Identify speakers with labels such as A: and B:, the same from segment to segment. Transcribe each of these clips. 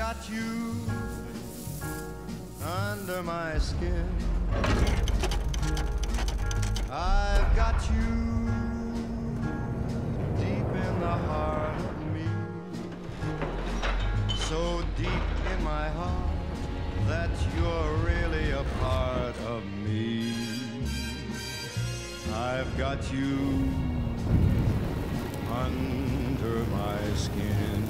A: got you under my skin. I've got you deep in the heart of me, so deep in my heart that you're really a part of me. I've got you under my skin.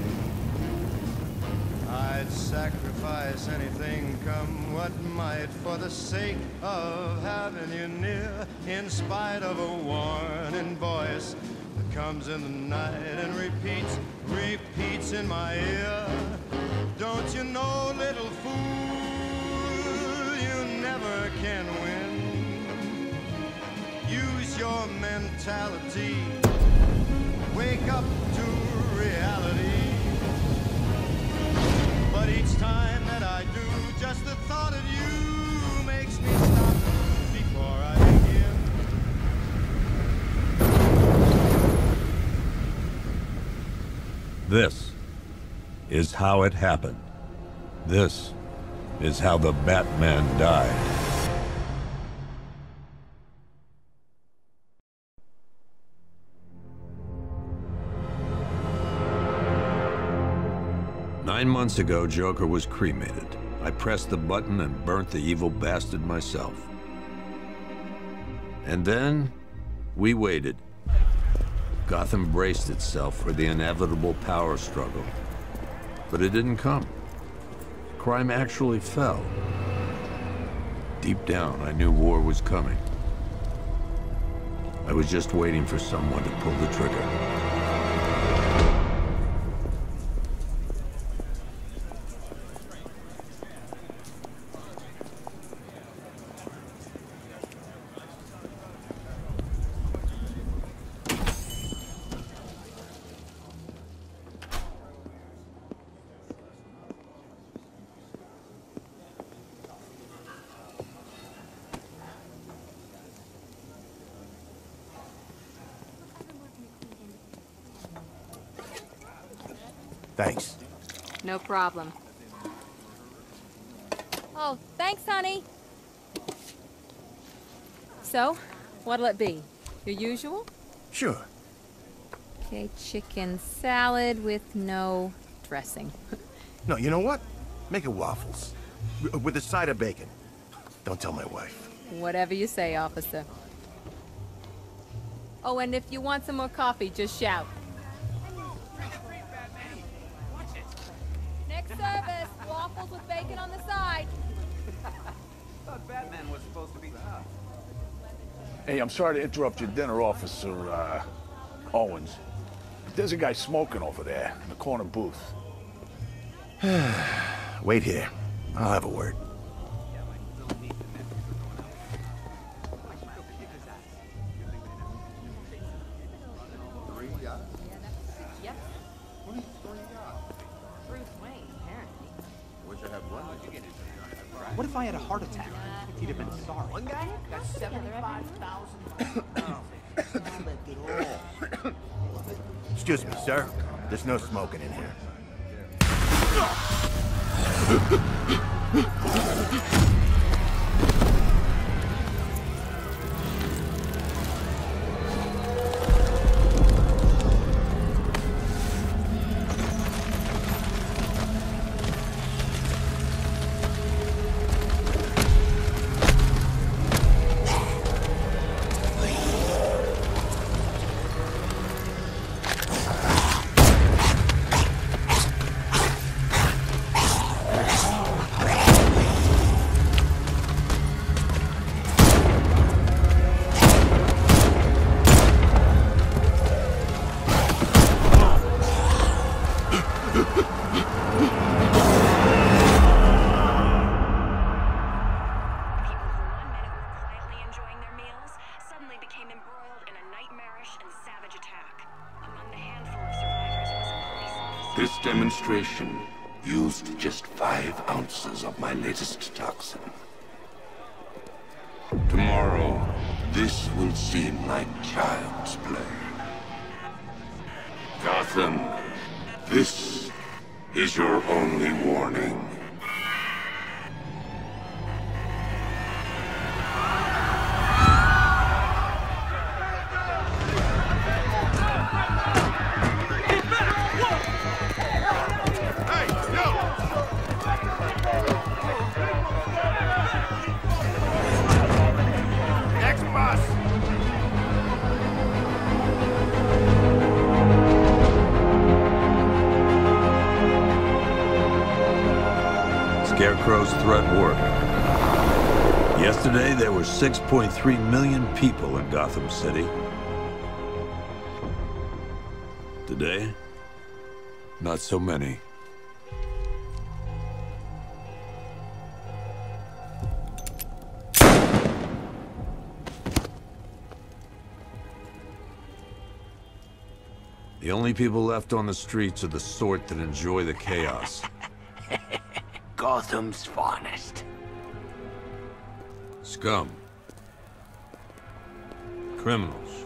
A: I'd sacrifice anything, come what might, for the sake of having you near, in spite of a warning voice that comes in the night and repeats in my ear. Don't you know, little fool, you never can win. Use your mentality, wake up to reality. But each time that I do, just the thought of you makes me stop before I begin.
B: This is how it happened. This is how the Batman died. Nine months ago, Joker was cremated. I pressed the button and burnt the evil bastard myself. And then, we waited. Gotham braced itself for the inevitable power struggle. But it didn't come. Crime actually fell. Deep down, I knew war was coming. I was just waiting for someone to pull the trigger.
A: Thanks.
C: No problem. Oh, thanks, honey. So, what'll it be? Your usual?
A: Sure.
C: Okay, chicken salad with no dressing.
A: No, you know what? Make it waffles. With a side of bacon. Don't tell my wife.
C: Whatever you say, officer. Oh, and if you want some more coffee, just shout. Next service, waffles with bacon on the side.
D: Thought Batman was supposed to be tough.
E: Hey, I'm sorry to interrupt your dinner, Officer, Owens. But there's a guy smoking over there in the corner booth.
A: Wait here. I'll have a word.
C: Yep. Bruce Wayne, apparently.
D: What if I had a heart attack? He'd have been sorry. One guy got 75,000.
A: Excuse me, sir. There's no smoking in here.
F: This demonstration used just 5 ounces of my latest toxin. Tomorrow, this will seem like child's play. Gotham, this is your only warning.
B: Scarecrow's threat worked. Yesterday, there were 6.3 million people in Gotham City. Today, not so many. The only people left on the streets are the sort that enjoy the chaos.
G: Gotham's finest.
B: Scum. Criminals.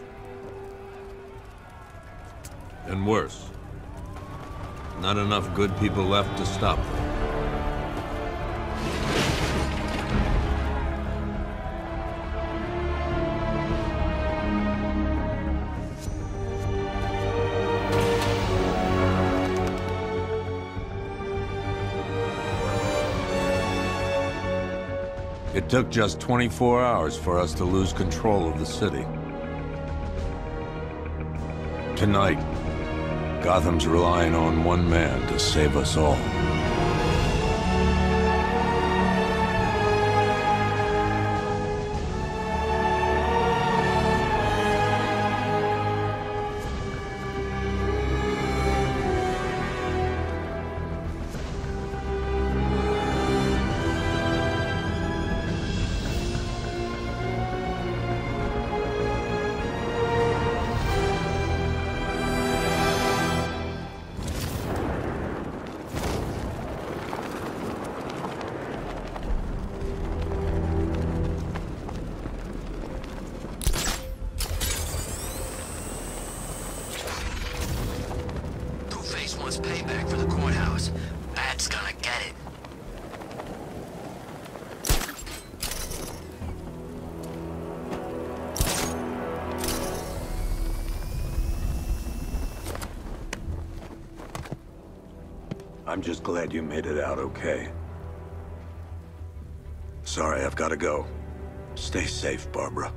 B: And worse. Not enough good people left to stop them. It took just 24 hours for us to lose control of the city. Tonight, Gotham's relying on one man to save us all.
G: Wants payback for the courthouse. Bat's gonna get it.
B: I'm just glad you made it out okay. Sorry, I've got to go. Stay safe, Barbara.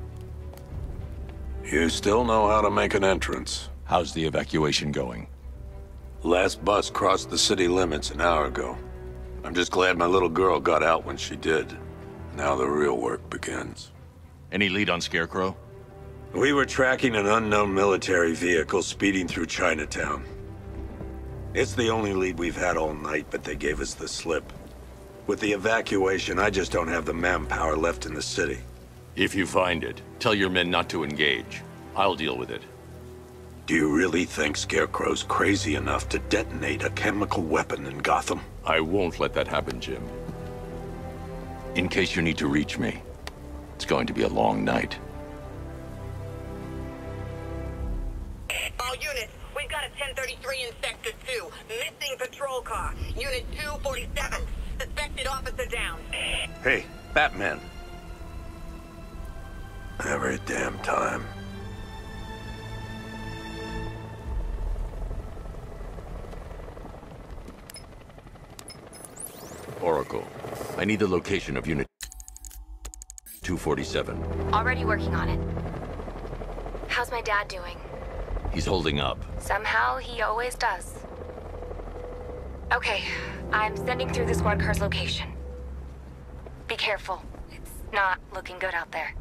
B: You still know how to make an entrance.
H: How's the evacuation going?
B: Last bus crossed the city limits an hour ago. I'm just glad my little girl got out when she did. Now the real work begins.
H: Any lead on Scarecrow?
B: We were tracking an unknown military vehicle speeding through Chinatown. It's the only lead we've had all night, but they gave us the slip. With the evacuation, I just don't have the manpower left in the city.
H: If you find it, tell your men not to engage. I'll deal with it.
B: Do you really think Scarecrow's crazy enough to detonate a chemical weapon in Gotham?
H: I won't let that happen, Jim. In case you need to reach me, it's going to be a long night.
I: All units, we've got a 1033 in Sector 2. Missing patrol car. Unit 247. Suspected officer down.
B: Hey, Batman. Every damn time.
H: Oracle, I need the location of Unit 247.
J: Already working on it. How's my dad doing?
H: He's holding up.
J: Somehow, he always does. Okay, I'm sending through the squad car's location. Be careful. It's not looking good out there.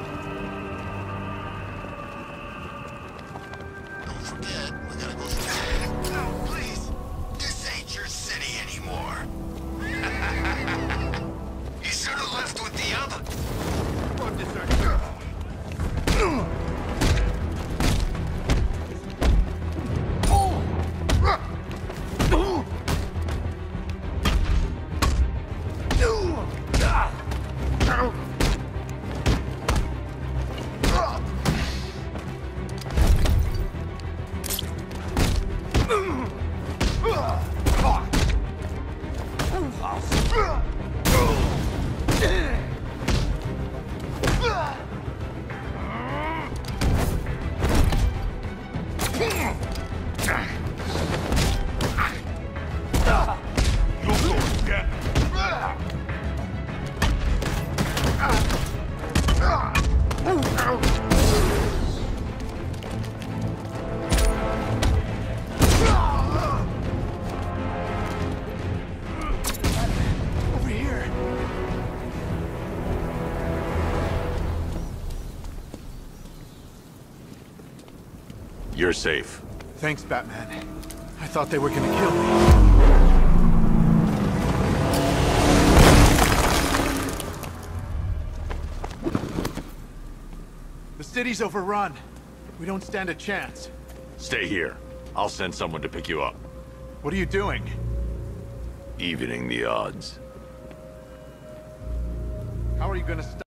F: Don't forget, we gotta go through
H: You're safe.
K: Thanks, Batman. I thought they were gonna kill me. The city's overrun. We don't stand a chance.
H: Stay here. I'll send someone to pick you up.
K: What are you doing?
H: Evening the odds.
K: How are you gonna stop?